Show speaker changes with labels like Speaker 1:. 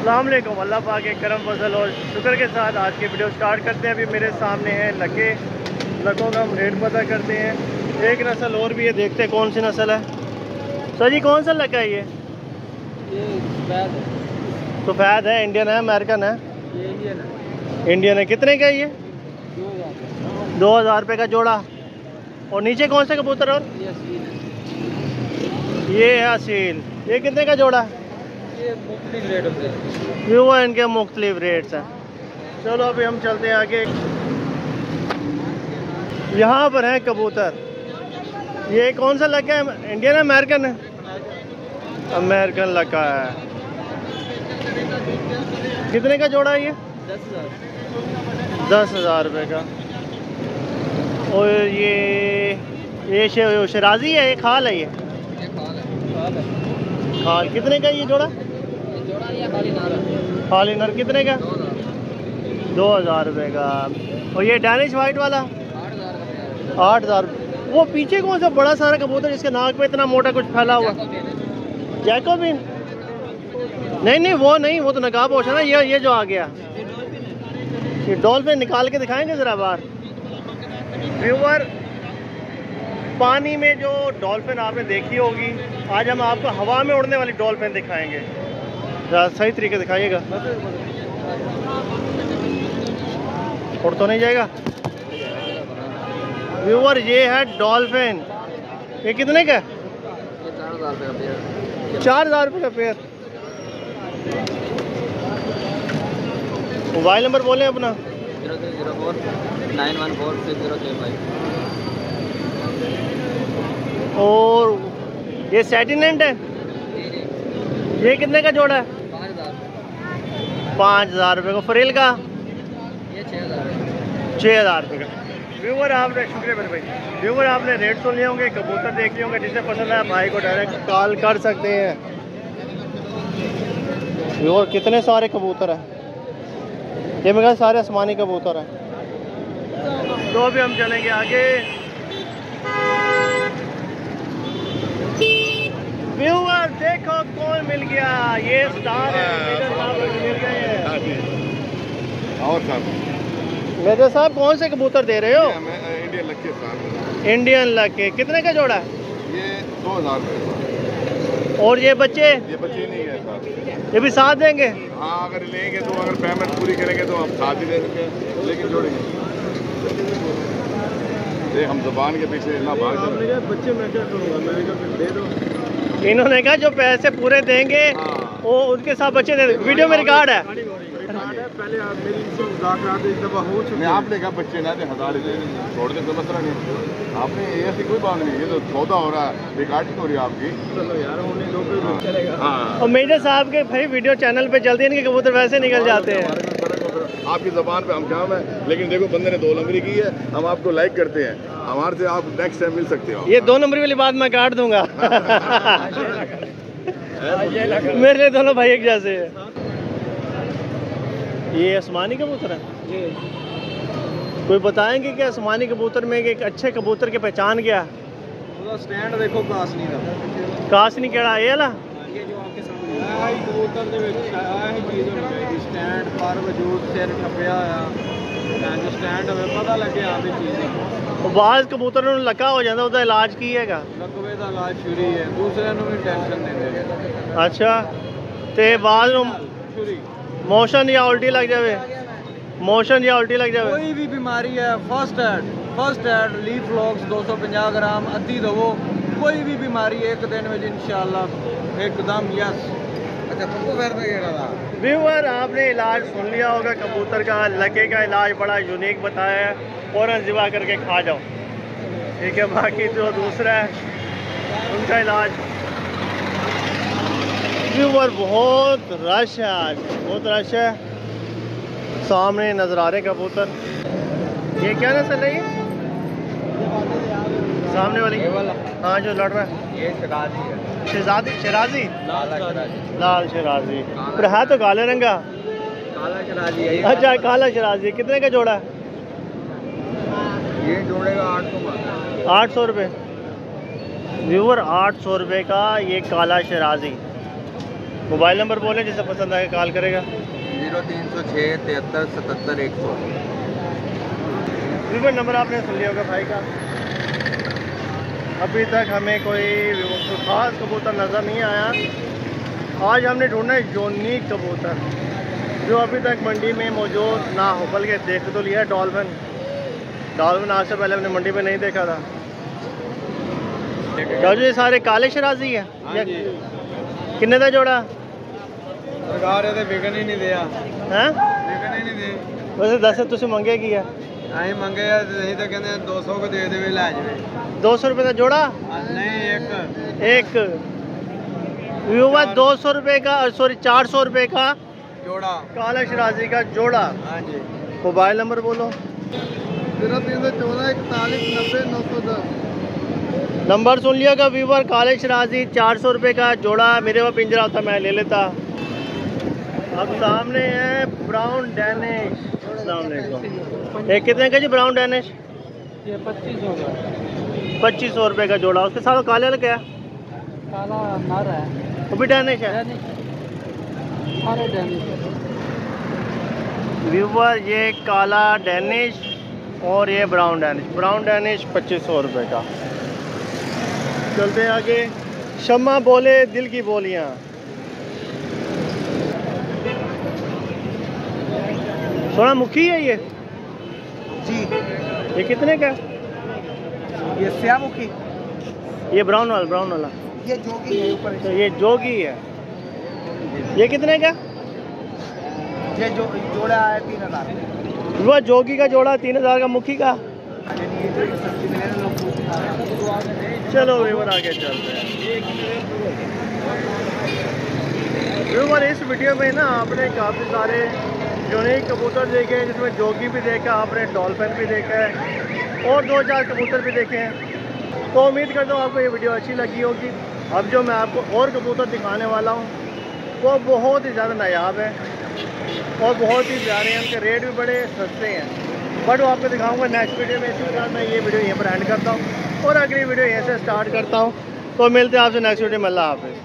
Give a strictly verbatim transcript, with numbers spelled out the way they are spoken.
Speaker 1: अस्सलाम वालेकुम। अल्लाह पाक के करम फजल और शुक्र के साथ आज की वीडियो स्टार्ट करते हैं। अभी मेरे सामने है लके, लकों का हम रेट पता करते हैं। एक नस्ल और भी है, देखते हैं कौन सी नस्ल है। सर जी कौन सा लका है ये?
Speaker 2: ये सफ़ेद है।
Speaker 1: सफ़ेद है, इंडियन है, अमेरिकन है?
Speaker 2: ये इंडियन है।
Speaker 1: इंडियन है। कितने का है ये?
Speaker 2: दो हज़ार
Speaker 1: दो हज़ार रुपये का जोड़ा। और नीचे कौन से कबूतर? और
Speaker 2: ये असील है।
Speaker 1: ये है असील। ये कितने का जोड़ा?
Speaker 2: ये मुख्तलिफ रेट होते हैं।
Speaker 1: ये वो इनके मुख्तलिफ रेट्स हैं। चलो अभी हम चलते हैं आगे। यहाँ पर है कबूतर। ये कौन सा लका है? इंडियन है, अमेरिकन है? अमेरिकन लका है। कितने का जोड़ा है ये?
Speaker 2: दस हज़ार
Speaker 1: दस हज़ार रुपये का। और ये ये शे, शराजी है, ये खाल है? ये
Speaker 2: ये खाल है। खाल है।
Speaker 1: खाल कितने का ये जोड़ा?
Speaker 2: ये जोड़ा नहीं है, खाली नार है।
Speaker 1: खाली नर कितने का?
Speaker 2: दो हज़ार
Speaker 1: दो हज़ार रुपये का। और ये डैनिश वाइट वाला?
Speaker 2: आठ हज़ार का है।
Speaker 1: आठ हज़ार। वो पीछे कौन सा बड़ा सारा कबूतर जिसके नाक पे इतना मोटा कुछ फैला हुआ? जैकोबिन? नहीं नहीं वो नहीं, वो तो नकाब पोश है ना। ये ये जो आ गया ये डॉल्फिन निकाल के दिखाएंगे ज़रा बाहर। व्यूअर, पानी में जो डॉल्फिन आपने देखी होगी, आज हम आपको हवा में उड़ने वाली डॉल्फिन दिखाएंगे। ज़रा सही तरीके दिखाइएगा। उड़ तो नहीं जाएगा? व्यूअर ये है डॉल्फिन। ये कितने का?
Speaker 2: ये चार हज़ार रुपये का पेयर।
Speaker 1: चार हज़ार रुपये का पेयर। मोबाइल नंबर बोलें अपना।
Speaker 2: Zero three zero four nine one four six zero three five.
Speaker 1: और ये सेटिनेंट है? ये कितने का जोड़ा है?
Speaker 2: पाँच हज़ार
Speaker 1: पाँच हज़ार रुपये का। फ्रिल का?
Speaker 2: ये छः हज़ार
Speaker 1: छः हज़ार रुपये का। व्यूवर आपने, शुक्रिया मेरे भाई। व्यूवर आपने रेट सुन लिए होंगे, कबूतर देख लिए होंगे। जिसे पसंद है भाई को डायरेक्ट कॉल कर सकते हैं। व्यूवर कितने सारे कबूतर हैं, ये मेरे सारे आसमानी कबूतर हैं। तो अभी हम चलेंगे आगे। व्यूअर देखो कौन मिल गया, ये स्टार है। मेजर साहब मिल गए।
Speaker 3: और साहब
Speaker 1: मेजर साहब कौन से कबूतर दे रहे हो?
Speaker 3: इंडियन लक्के साहब।
Speaker 1: इंडियन लके। कितने का जोड़ा है?
Speaker 3: ये दो हज़ार रुपये।
Speaker 1: और ये बच्चे?
Speaker 3: ये बच्चे नहीं है साहब।
Speaker 1: ये भी साथ देंगे?
Speaker 3: हाँ अगर लेंगे तो, अगर पेमेंट पूरी करेंगे तो हम साथ ही दे देंगे, लेकिन जोड़ेंगे। ये हम जुबान के पीछे ना भाग जाए।
Speaker 1: बच्चे मैं क्या करूँगा, मैंने कहा फिर दे दो। इन्होंने कहा जो पैसे पूरे देंगे
Speaker 3: हाँ।
Speaker 1: वो उनके साथ बच्चे दे। वीडियो में रिकॉर्ड है।
Speaker 3: पहले आप मेरी इनसे मुज़ाकरात एक दफ़ा हो चुके हैं। आपने कहा बच्चे ना दे, हज़ार दे, छोड़ दे, कोई मसला नहीं। आपने ऐसी कोई बात नहीं, ये तो सौदा हो रहा है, रिकॉर्डिंग हो रही है आपकी। चलो यार होने दो, चलेगा। हाँ।
Speaker 1: और मेजर साहब के भाई वीडियो चैनल पे चलती है, इनके कबूतर वैसे निकल जाते हैं।
Speaker 3: आपकी ज़बान पे हम काम है, लेकिन देखो बंदे ने दो नंबरी की है, हम आपको लाइक करते हैं। हमारे से आप नेक्स्ट टाइम मिल सकते हो।
Speaker 1: ये दो नंबरी वाली बात मैं काट दूंगा। मेरे लिए दोनों भाई एक जैसे हैं। ये आसमानी कबूतर है? कोई बताएंगे कि आसमानी कबूतर में एक अच्छे कबूतर की पहचान क्या?
Speaker 2: स्टैंड देखो कासनी का।
Speaker 1: कासनी केड़ा ये वाला?
Speaker 2: ये जो आपके सामने है कबूतर दे विच आया है चीज़ होनी चाहिए। स्टैंड पर वजूद सिर ठप्पिया आ जो स्टैंड हमें पता लगे आ भी चीज़।
Speaker 1: बाज़ कबूतर ਨੂੰ लका हो जाता, ਉਹਦਾ इलाज की हैगा?
Speaker 2: लकवे का इलाज शुरू है, दूसरे ਨੂੰ भी टेंशन देंगे।
Speaker 1: अच्छा ते बाज़ ਨੂੰ
Speaker 2: शुरू
Speaker 1: मोशन या उल्टी लग जाए? मोशन या उल्टी लग जाए?
Speaker 2: कोई भी बीमारी है, फर्स्ट एड फर्स्ट एड लीफ फ्लॉक्स दो सौ पचास ग्राम अद्धी दवो। कोई भी बीमारी एक दिन में इंशाल्लाह एकदम यस। अच्छा तुमको पैर पे गिरा था।
Speaker 1: व्यूअर आपने इलाज सुन लिया होगा कबूतर का। लके का इलाज बड़ा यूनिक बताया है, फ़ौरन ज़िबा करके खा जाओ, ठीक है। बाकी जो दूसरा है उनका इलाज। व्यूअर बहुत रश है आज, बहुत रश है। सामने नजर आ रहे कबूतर। ये क्या नस्ल है ये? सामने वाली? हाँ जो लड़ रहा है
Speaker 2: ये शराजी है।
Speaker 1: शहजादी शराजी?
Speaker 2: काला शराजी।
Speaker 1: लाल शराजी। पर है तो काले रंग का।
Speaker 2: काला शराजी है।
Speaker 1: अच्छा काला शराजी। कितने का जोड़ा है?
Speaker 2: ये जोड़ेगा आठ सौ
Speaker 1: आठ सौ रुपये। व्यूअर आठ सौ रुपये का ये काला शराजी। मोबाइल नंबर बोलें, जिसे पसंद आए कॉल करेगा।
Speaker 2: जीरो तीन सौ छः तिहत्तर सतहत्तर एक सौ।
Speaker 1: वीवर नंबर आपने सुन लिया होगा भाई का। अभी तक हमें कोई ख़ास कबूतर नज़र नहीं आया। आज हमने ढूंढा है यूनिक कबूतर जो अभी तक मंडी में मौजूद ना हो, बल्कि देख तो लिया डॉल्फिन। डॉल्फिन आज से पहले हमने मंडी में नहीं देखा था। क्या जो ये सारे काले शराजी है?
Speaker 2: हाँ जी।
Speaker 1: किन्ने का जोड़ा?
Speaker 2: सरकार ये विकन ही नहीं दिया।
Speaker 1: हैं?
Speaker 2: विकन ही नहीं दे।
Speaker 1: वैसे दस तुम मंगे की है?
Speaker 2: ਅਸੀਂ ਮੰਗੇ ਆ ਨਹੀਂ ਤਾਂ ਕਹਿੰਦੇ दो सौ को दे देवे ले जावे।
Speaker 1: दो सौ रुपये का जोड़ा?
Speaker 2: नहीं एक
Speaker 1: एक व्यूवर दो सौ रुपये का, सॉरी चार सौ रुपये का
Speaker 2: जोड़ा
Speaker 1: काला शराजी का जोड़ा।
Speaker 2: हाँ जी।
Speaker 1: मोबाइल नंबर बोलो।
Speaker 2: जीरो तीन सौ चौदह इकतालीस नब्बे नौ सौ दस।
Speaker 1: नंबर सुन लिया व्यूवर, काले शराजी चार सौ रुपये का जोड़ा। मेरे पास पिंजरा होता मैं ले लेता। अब सामने है ब्राउन डैनिश। एक कितने का जी ब्राउन डैनिश?
Speaker 2: ये पच्चीस सौ का।
Speaker 1: पच्चीस सौ रुपये का जोड़ा। उसके साथ काले वाला क्या?
Speaker 2: काला नर है।
Speaker 1: वो भी डैनिश है?
Speaker 2: सारे डैनिश।
Speaker 1: व्यूवर ये काला डैनिश और ये ब्राउन डैनिश। ब्राउन डैनिश पच्चीस सौ रुपये का। चलते आगे। शम्मा बोले दिल की बोलियाँ। सोना मुखी है ये
Speaker 2: जी।
Speaker 1: ये कितने का?
Speaker 2: ये श्यामुखी।
Speaker 1: ये ब्राउन वाला ब्राउन वाला
Speaker 2: ये जोगी है ऊपर।
Speaker 1: तो ये जोगी है। ये कितने का?
Speaker 2: ये जो जोड़ा है तीन हजार।
Speaker 1: वो जोगी का जोड़ा तीन हजार का, मुखी का। चलो व्यूवर आगे चलते हैं। व्यूवर इस वीडियो में ना आपने काफ़ी सारे यूनिक कबूतर देखे हैं, जिसमें जोगी भी देखा आपने, डॉल्फिन भी देखा है और दो चार कबूतर भी देखे हैं। तो उम्मीद करता हूँ आपको ये वीडियो अच्छी लगी होगी। अब जो मैं आपको और कबूतर दिखाने वाला हूँ वो बहुत ही ज़्यादा नायाब है और बहुत ही प्यारे हैं। उनके रेट भी बड़े सस्ते हैं, बट वो आपको दिखाऊंगा नेक्स्ट वीडियो में। इसी प्रकार मैं ये वीडियो यहीं पर एंड करता हूँ और अगली वीडियो यहीं से स्टार्ट करता हूँ। तो मिलते हैं आपसे नेक्स्ट वीडियो में। अल्लाह हाफ़िज़।